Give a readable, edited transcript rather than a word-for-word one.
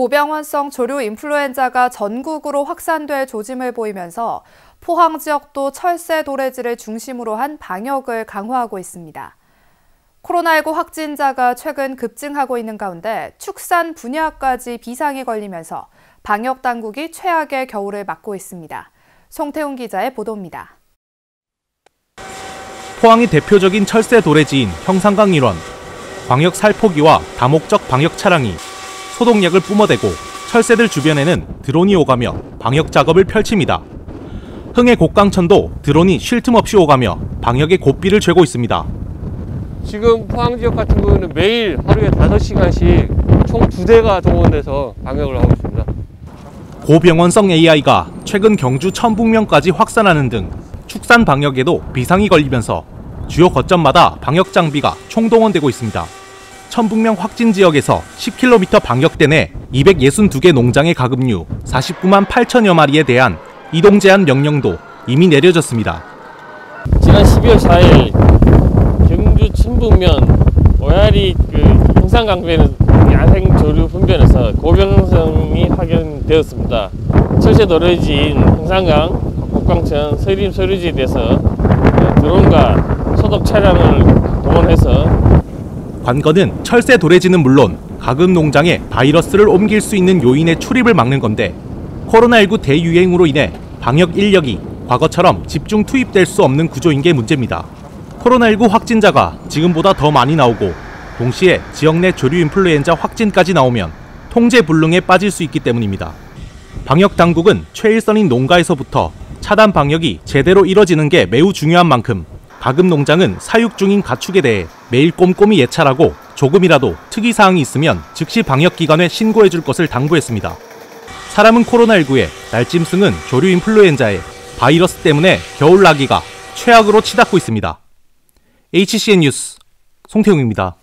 고병원성 조류 인플루엔자가 전국으로 확산될 조짐을 보이면서 포항 지역도 철새 도래지를 중심으로 한 방역을 강화하고 있습니다. 코로나19 확진자가 최근 급증하고 있는 가운데 축산 분야까지 비상이 걸리면서 방역 당국이 최악의 겨울을 맞고 있습니다. 송태훈 기자의 보도입니다. 포항의 대표적인 철새 도래지인 형산강 일원. 광역 살포기와 다목적 방역 차량이 소독약을 뿜어대고 철새들 주변에는 드론이 오가며 방역 작업을 펼칩니다. 흥해 곡강천도 드론이 쉴 틈 없이 오가며 방역의 고삐를 죄고 있습니다. 지금 포항 지역 같은 경우는 매일 하루에 5시간씩 총 2대가 동원돼서 방역을 하고 있습니다. 고병원성 AI가 최근 경주 천북면까지 확산하는 등 축산 방역에도 비상이 걸리면서 주요 거점마다 방역 장비가 총동원되고 있습니다. 천북면 확진 지역에서 10km 방역대 내 262개 농장의 가금류 49만 8천여 마리에 대한 이동 제한 명령도 이미 내려졌습니다. 지난 12월 4일 경주 천북면 오야리 형산강변 야생 조류 분변에서 고병원성이 확인되었습니다. 철새 도래지인 형산강, 곡강천, 서림 소류지에 대해서 드론과 소독 차량을 동원해서 관건은 철새 도래지는 물론 가금 농장에 바이러스를 옮길 수 있는 요인의 출입을 막는 건데 코로나19 대유행으로 인해 방역 인력이 과거처럼 집중 투입될 수 없는 구조인 게 문제입니다. 코로나19 확진자가 지금보다 더 많이 나오고 동시에 지역 내 조류 인플루엔자 확진까지 나오면 통제 불능에 빠질 수 있기 때문입니다. 방역 당국은 최일선인 농가에서부터 차단 방역이 제대로 이뤄지는 게 매우 중요한 만큼 가금 농장은 사육 중인 가축에 대해 매일 꼼꼼히 예찰하고 조금이라도 특이사항이 있으면 즉시 방역기관에 신고해줄 것을 당부했습니다. 사람은 코로나19에, 날짐승은 조류 인플루엔자에 바이러스 때문에 겨울나기가 최악으로 치닫고 있습니다. HCN 뉴스 송태웅입니다.